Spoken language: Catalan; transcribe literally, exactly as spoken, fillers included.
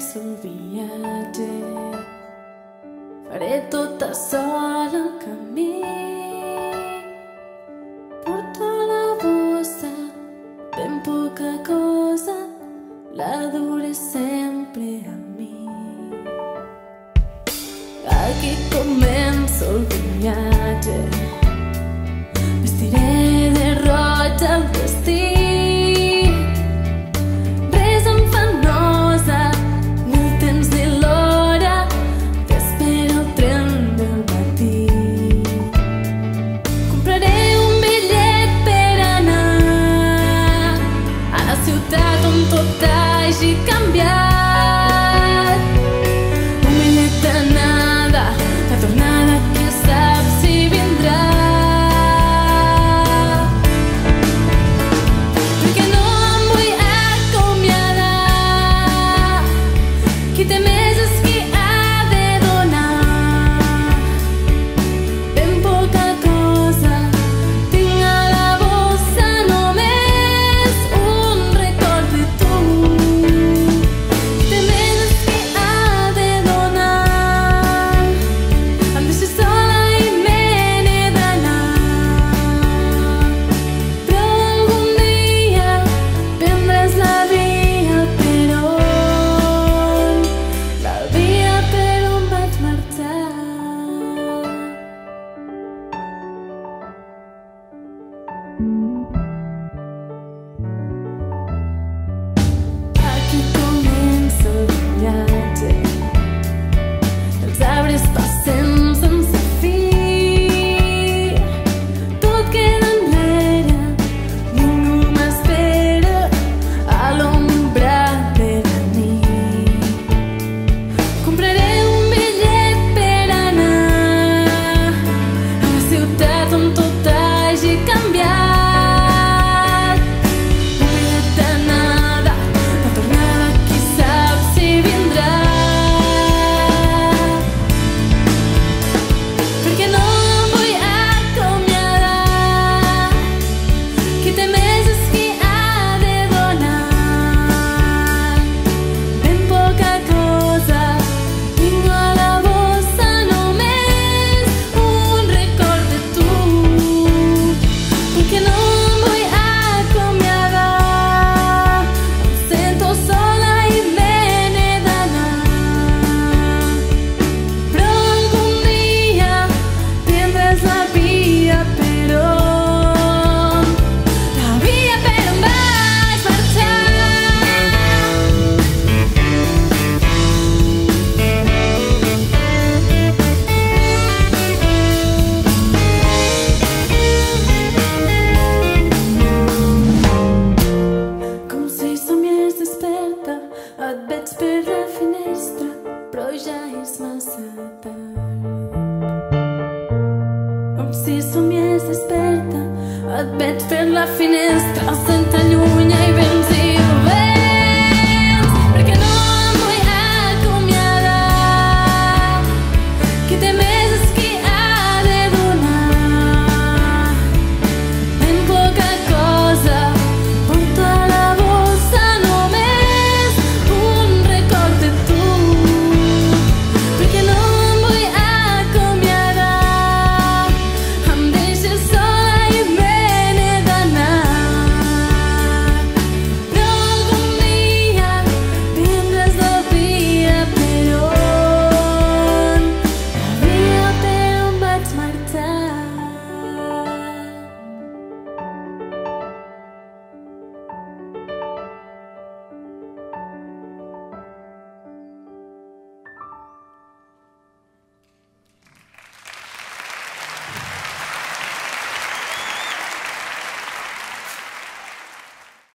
el viatge, faré tota sola el camí. Porto la bossa, ben poca cosa, la duré sempre a mi. Aquí comença el viatge, vestiré de roig el destí. Res em fa nosa, ni el temps ni l'hora, t'espera el tren del matí. Compraré un bitllet per anar a la ciutat on tot hagi canviat. Aquí comença el viatge, els arbres passen sense fi, tot queda enrere, ningú m'espera a l'ombra de la nit. Compraré un bitllet per anar a la ciutat on tot hagi canviat. Et veig per la finestra, però ja és massa tard. Com si somiés desperta, et veig per la finestra.